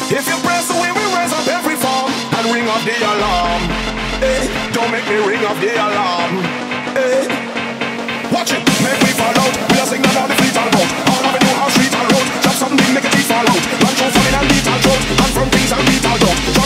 If you press away, we raise up every form and ring off the alarm. Hey, don't make me ring off the alarm. Hey, watch it, make me fall out. We are singing on the fleet and road. All avenue, house, street and road. Drop something, make it fall out. Run through famine and beat and throat. And from things and beat and dogs.